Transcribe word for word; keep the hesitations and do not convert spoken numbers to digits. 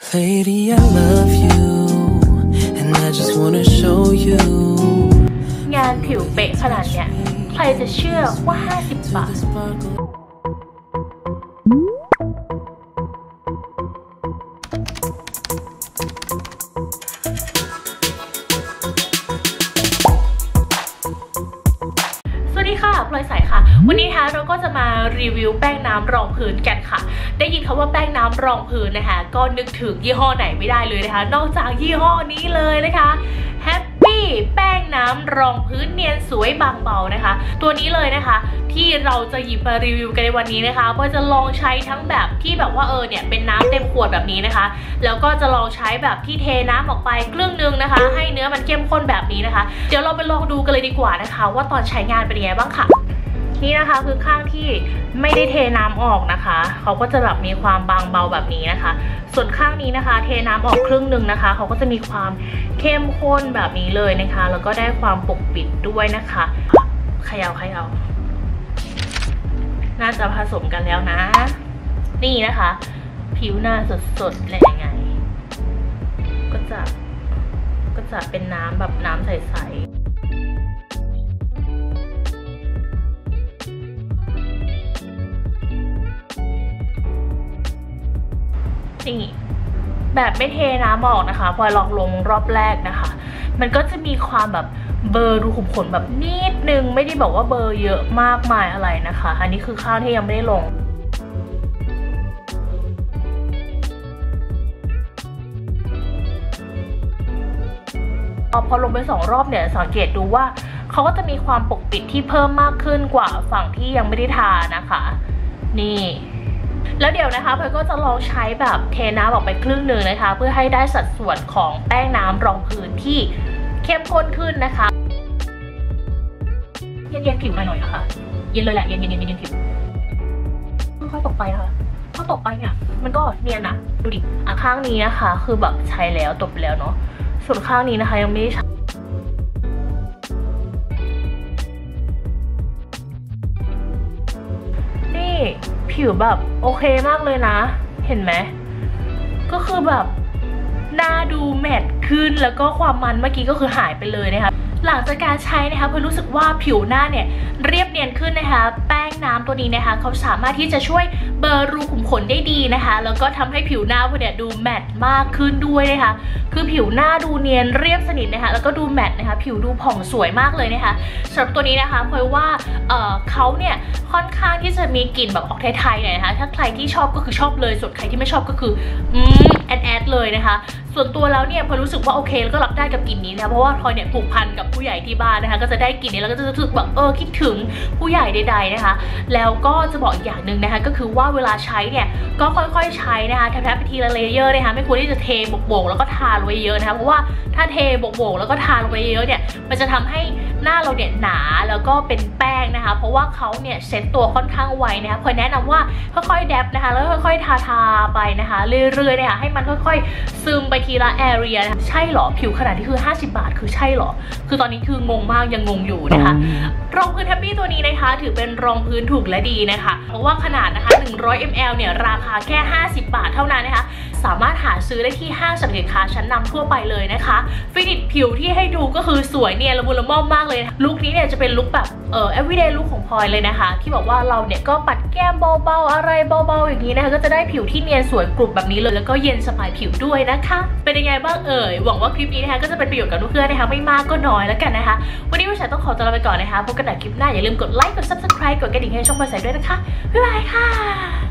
Lady, I love you and I just wanna show you งานผิวเป๊ะขนาดเนี้ยใครจะเชื่อว่าห้าสิบบาทสวัสดีค่ะพลอยใสค่ะวันนี้นะคะเราก็จะมารีวิวแป้งน้ำรองพื้นกันค่ะได้ยินคำว่าแป้งน้ำรองพื้นนะคะก็นึกถึงยี่ห้อไหนไม่ได้เลยนะคะนอกจากยี่ห้อนี้เลยนะคะแฮปปี้แป้งน้ำรองพื้นเนียนสวยบางเบานะคะตัวนี้เลยนะคะที่เราจะหยิบมารีวิวกันในวันนี้นะคะเพราะจะลองใช้ทั้งแบบที่แบบว่าเออเนี่ยเป็นน้ำเต็มขวดแบบนี้นะคะแล้วก็จะลองใช้แบบที่เทน้ำออกไปครึ่งนึงนะคะให้เนื้อมันเข้มข้นแบบนี้นะคะเดี๋ยวเราไปลองดูกันเลยดีกว่านะคะว่าตอนใช้งานเป็นยังไงบ้างค่ะนี่นะคะคือข้างที่ไม่ได้เทน้ำออกนะคะเขาก็จะแบบมีความบางเบาแบบนี้นะคะส่วนข้างนี้นะคะเทน้ำออกครึ่งหนึ่งนะคะเขาก็จะมีความเข้มข้นแบบนี้เลยนะคะแล้วก็ได้ความปกปิดด้วยนะคะเขย่าเขย่าน่าจะผสมกันแล้วนะนี่นะคะผิวหน้าสดๆเลยยังไงก็จะก็จะเป็นน้ำแบบน้ำใสๆนี่แบบไม่เทน้ำออกนะคะพอลองลงรอบแรกนะคะมันก็จะมีความแบบเบอร์รูขุมขนแบบนิดนึงไม่ได้บอกว่าเบอร์เยอะมากมายอะไรนะคะอันนี้คือข้าวที่ยังไม่ได้ลงพอลงไปสองรอบเนี่ยสังเกตดูว่าเขาก็จะมีความปกปิดที่เพิ่มมากขึ้นกว่าฝั่งที่ยังไม่ได้ทานะคะนี่แล้วเดี๋ยวนะคะพลอยก็จะลองใช้แบบเทน้ำออกไปครึ่งหนึ่งนะคะเพื่อให้ได้สัดส่วนของแป้งน้ำรองพื้นที่เข้มข้นขึ้นนะคะเย็นๆผิวหน่อยๆนะคะเย็นเลยแหละเย็นๆเย็นๆเย็นๆผิวค่อยๆตกไปนะคะพอตกไปเนี่ยมันก็เนียนนะดูดิอ่ะข้างนี้นะคะคือแบบใช้แล้วตบแล้วเนาะส่วนข้างนี้นะคะยังไม่ได้ใช้นี่ผิวแบบโอเคมากเลยนะเห็นไหมก็คือแบบหน้าดูแมตต์ขึ้นแล้วก็ความมันเมื่อกี้ก็คือหายไปเลยนะคะหลังจากการใช้นะคะเพื่อรู้สึกว่าผิวหน้าเนี่ยเรียบเนียนขึ้นนะคะแป้งน้ำตัวนี้นะคะเขาสามารถที่จะช่วยเบลอรูขุมขนได้ดีนะคะแล้วก็ทำให้ผิวหน้าพวกเนี่ยดูแมตต์มากขึ้นด้วยนะคะคือผิวหน้าดูเนียนเรียบสนิทนะคะแล้วก็ดูแมตต์นะคะผิวดูผ่องสวยมากเลยนะคะสำหรับตัวนี้นะคะเพราะว่าเอ่อเขาเนี่ยค่อนข้างที่จะมีกลิ่นแบบออกไทยๆหน่อยนะคะถ้าใครที่ชอบก็คือชอบเลยส่วนใครที่ไม่ชอบก็คืออืมแอดแอดเลยนะคะส่วนตัวแล้วเนี่ยพอรู้สึกว่าโอเคแล้วก็รับได้กับกลิ่นนี้นะคะเพราะว่าพลอยเนี่ยผูกพันกับผู้ใหญ่ที่บ้านนะคะก็จะได้กลิ่นนี้แล้วก็จะรู้สึกแบบเออคิดถึงผู้ใหญ่ใดๆนะคะแล้วก็จะบอกอีกอย่างหนึ่งนะคะก็คือว่าเวลาใช้เนี่ยก็ค่อยๆใช้นะคะแทบๆไปทีละเลเยอร์นะคะไม่ควรที่จะเทโบกๆแล้วก็ทาลงไปเยอะนะคะเพราะว่าถ้าเทโบกๆแล้วก็ทาลงไปเยอะเนี่ยมันจะทำให้หน้าเราเนี่ยหนาแล้วก็เป็นแป้งนะคะเพราะว่าเขาเนี่ยเซ็ตตัวค่อนข้างไวนะคะพลอยแนะนำว่าค่อยๆแดบนะคะแล้วค่อยๆทาทาไปนะคะเรื่อยๆนะคะให้มันค่อยๆซึมไปทีละแอเรียนะคะใช่หรอผิวขนาดที่คือห้าสิบบาทคือใช่หรอคือตอนนี้คืองงมากยังงงอยู่นะคะรองพื้นแฮปปี้ตัวนี้นะคะถือเป็นรองพื้นถูกและดีนะคะเพราะว่าขนาดนะคะหนึ่งร้อยมิลลิลิตร เนี่ยราคาแค่ห้าสิบบาทเท่านั้นนะคะสามารถหาซื้อได้ที่ห้างสรรพสินค้าชั้นนำทั่วไปเลยนะคะฟินิชผิวที่ให้ดูก็คือสวยเนี่ยละมุนละม่อมมากเลยนะลุคนี้เนี่ยจะเป็นลุคแบบเอ่อ everyday look ของพลอยเลยนะคะที่บอกว่าเราเนี่ยก็ปัดแก้มเบาๆอะไรเบาๆอย่างนี้นะคะก็จะได้ผิวที่เนียนสวยกรุบแบบนี้เลยแล้วก็เย็นสบายผิวด้วยนะคะเป็นยังไงบ้างเอ่ยหวังว่าคลิปนี้นะคะก็จะเป็นประโยชน์กับเพื่อนๆนะคะไม่มากก็น้อยแล้วกันนะคะวันนี้พลอยต้องขอตัวลาไปก่อนนะคะพบกันในคลิปหน้าอย่าลืมกดไลค์กด ซับสไครบ์ กดกระดิ่งให้ช่องพลอยใสด้วยนะคะบ๊ายบายค่ะ